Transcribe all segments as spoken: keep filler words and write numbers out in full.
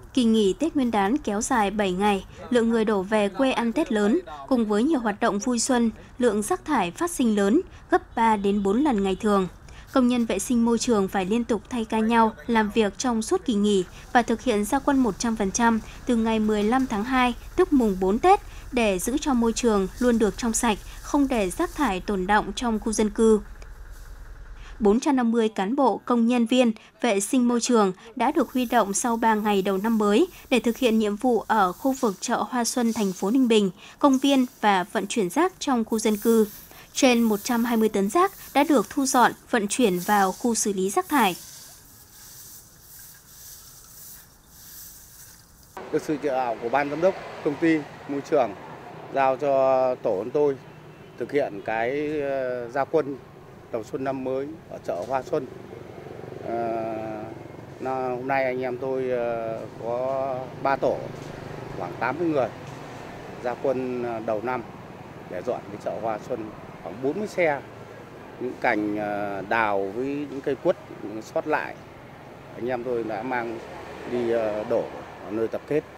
Kỳ nghỉ Tết Nguyên đán kéo dài bảy ngày, lượng người đổ về quê ăn Tết lớn, cùng với nhiều hoạt động vui xuân, lượng rác thải phát sinh lớn, gấp ba đến bốn lần ngày thường. Công nhân vệ sinh môi trường phải liên tục thay ca nhau làm việc trong suốt kỳ nghỉ và thực hiện ra quân một trăm phần trăm từ ngày mười lăm tháng hai, tức mùng bốn Tết, để giữ cho môi trường luôn được trong sạch, không để rác thải tồn đọng trong khu dân cư. bốn trăm năm mươi cán bộ, công nhân viên, vệ sinh môi trường đã được huy động sau ba ngày đầu năm mới để thực hiện nhiệm vụ ở khu vực chợ Hoa Xuân, thành phố Ninh Bình, công viên và vận chuyển rác trong khu dân cư. Trên một trăm hai mươi tấn rác đã được thu dọn, vận chuyển vào khu xử lý rác thải. Được sự chỉ đạo của Ban Giám đốc Công ty Môi trường giao cho tổ của tôi thực hiện cái ra quân đầu xuân năm mới ở chợ Hoa Xuân. À, hôm nay anh em tôi có ba tổ, khoảng tám mươi người ra quân đầu năm để dọn cái chợ Hoa Xuân, khoảng bốn mươi xe, những cành đào với những cây quất sót lại anh em tôi đã mang đi đổ ở nơi tập kết.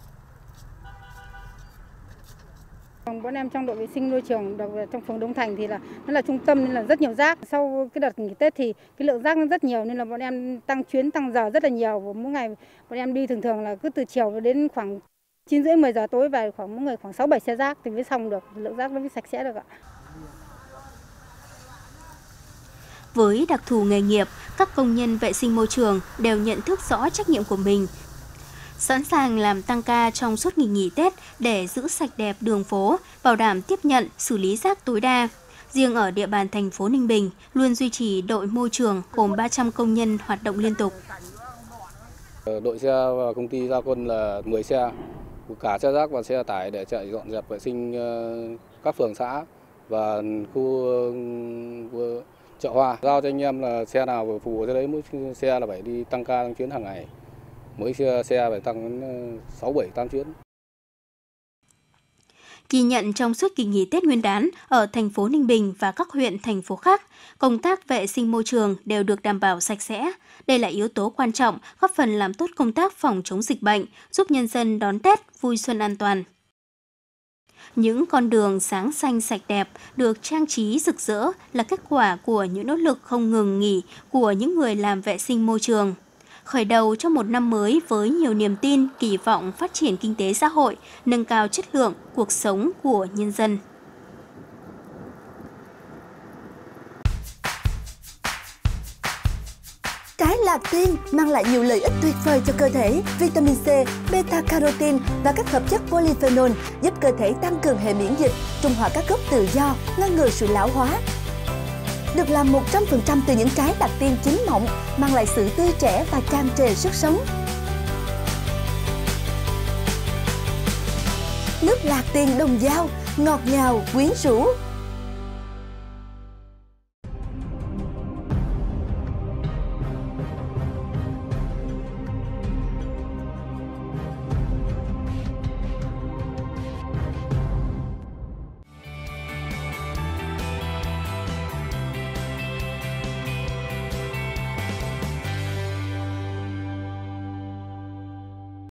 Bọn em trong đội vệ sinh môi trường trong phường Đông Thành thì là nó là trung tâm nên là rất nhiều rác. Sau cái đợt nghỉ Tết thì cái lượng rác nó rất nhiều nên là bọn em tăng chuyến tăng giờ rất là nhiều. Mỗi ngày bọn em đi thường thường là cứ từ chiều đến khoảng chín rưỡi mười giờ tối về khoảng mỗi người khoảng sáu bảy xe rác thì mới xong được, lượng rác nó mới sạch sẽ được ạ. Với đặc thù nghề nghiệp, các công nhân vệ sinh môi trường đều nhận thức rõ trách nhiệm của mình, sẵn sàng làm tăng ca trong suốt kỳ nghỉ Tết để giữ sạch đẹp đường phố, bảo đảm tiếp nhận, xử lý rác tối đa. Riêng ở địa bàn thành phố Ninh Bình, luôn duy trì đội môi trường gồm ba trăm công nhân hoạt động liên tục. Đội xe và công ty ra quân là mười xe, cả xe rác và xe tải để chạy dọn dẹp vệ sinh các phường xã và khu chợ Hoa. Giao cho anh em là xe nào phù cho đấy, mỗi xe là phải đi tăng ca tăng chuyến hàng ngày. Mỗi xe, xe phải tăng đến sáu, bảy, tám chuyến. Ghi nhận trong suốt kỳ nghỉ Tết Nguyên đán ở thành phố Ninh Bình và các huyện, thành phố khác, công tác vệ sinh môi trường đều được đảm bảo sạch sẽ. Đây là yếu tố quan trọng góp phần làm tốt công tác phòng chống dịch bệnh, giúp nhân dân đón Tết vui xuân an toàn. Những con đường sáng xanh sạch đẹp được trang trí rực rỡ là kết quả của những nỗ lực không ngừng nghỉ của những người làm vệ sinh môi trường. Khởi đầu cho một năm mới với nhiều niềm tin, kỳ vọng phát triển kinh tế xã hội, nâng cao chất lượng cuộc sống của nhân dân. Trái lạc tiên mang lại nhiều lợi ích tuyệt vời cho cơ thể. Vitamin C, beta-carotene và các hợp chất polyphenol giúp cơ thể tăng cường hệ miễn dịch, trung hòa các gốc tự do, ngăn ngừa sự lão hóa. Được làm một trăm phần trăm từ những trái lạc tiên chín mọng, mang lại sự tươi trẻ và tràn trề sức sống. Nước lạc tiên Đồng Dao, ngọt ngào, quyến rũ.